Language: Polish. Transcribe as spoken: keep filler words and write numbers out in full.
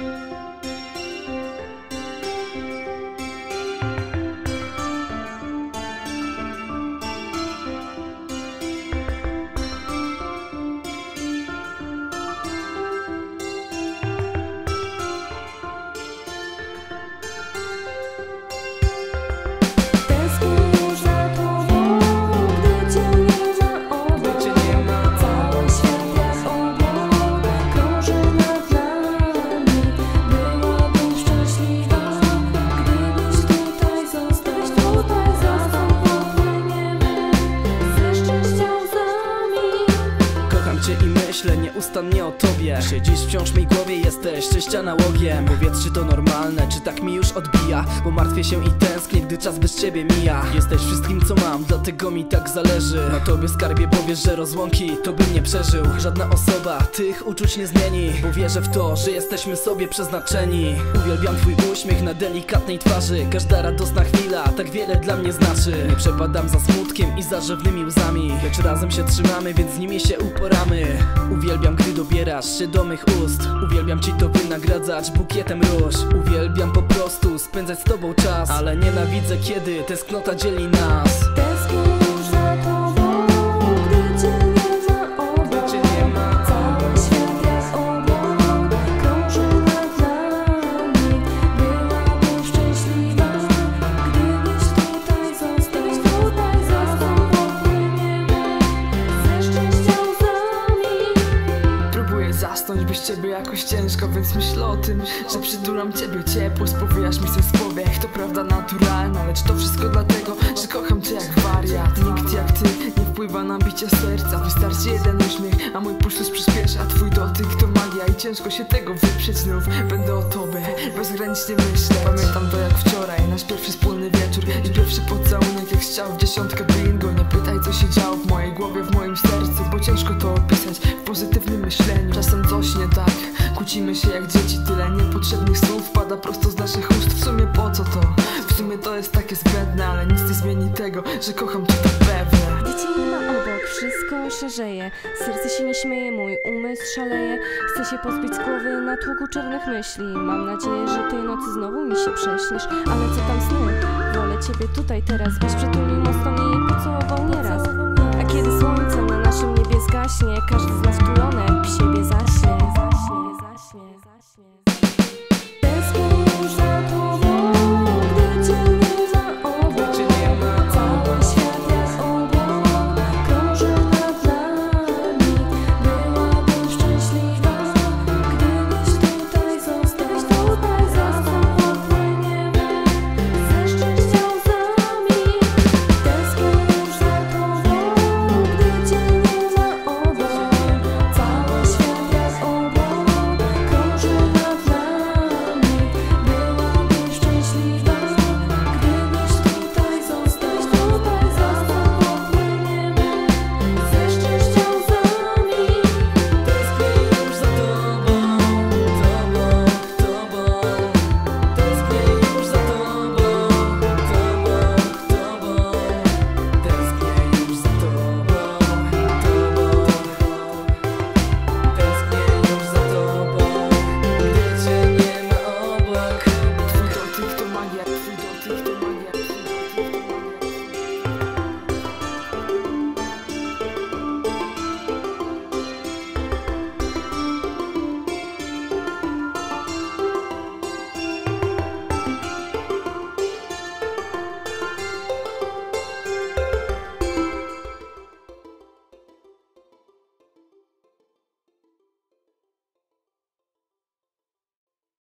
I myślę nieustannie o tobie. Siedzisz wciąż w mej głowie, jesteś czyść analogiem. Powiedz, czy to normalne, czy tak mi już odbija? Bo martwię się i tęsknię, gdy czas bez ciebie mija. Jesteś wszystkim, co mam, dlatego mi tak zależy. Na tobie, skarbie, powiesz, że rozłąki to bym nie przeżył. Żadna osoba tych uczuć nie zmieni, bo wierzę w to, że jesteśmy sobie przeznaczeni. Uwielbiam twój uśmiech na delikatnej twarzy. Każda radosna chwila tak wiele dla mnie znaczy. Nie przepadam za smutkiem i za rzewnymi łzami, lecz razem się trzymamy, więc z nimi się uporamy. Uwielbiam, gdy dobierasz się do mych ust. Uwielbiam ci to wynagradzać bukietem róż. Uwielbiam po prostu spędzać z tobą czas, ale nienawidzę, kiedy tęsknota dzieli nas. Tęsknię już za tobą, gdy cię nie ma obok. Cały świat jak obok krąży nad nami. Byłabym szczęśliwa, gdybyś tutaj zostać, tutaj został popłyniemy ze szczęścia łzami. Próbuję zasnąć bez ciebie jakoś ciężko, więc myślę o tym, że przytulam ciebie ciepło. Spowijasz mi sen spowiech, to prawda naturalna, lecz to wszystko dlatego, że kocham cię jak wariat. Nikt jak ty nie wpływa na bicie serca. Wystarczy jeden uśmiech, a mój puls już przyspiesza. Twój dotyk to magia i ciężko się tego wyprzeć. Znów będę o tobie bezgranicznie myśleć. Pamiętam to jak wczoraj, nasz pierwszy wspólny wieczór i pierwszy pocałunek jak strzał w dziesiątkę bingo. Nie pytaj, co się działo w mojej głowie, w moim sercu, bo ciężko to opisać w pozytywnym myśleniu. Czasem coś nie tak, kłócimy się jak dzieci. Tyle niepotrzebnych słów pada prosto z naszych ust. W sumie po co to? W sumie to jest takie zbędne, ale nic nie zmieni tego, że kocham cię tak pewnie. Gdy cię nie ma obok, wszystko szarzeje. Serce się nie śmieje, mój umysł szaleje. Chcę się pozbyć z głowy natłoku czarnych myśli. Mam nadzieję, że tej nocy znowu mi się prześnisz. Ale co tam sny? Wolę ciebie tutaj teraz, byś przytulił mocno mnie i pocałował nieraz. A kiedy słońce na naszym niebie zgaśnie, każdy z nas wtulony w siebie zaśnie. Zaśnie, zaśnie, zaśnie. Tęsknię już za tobą.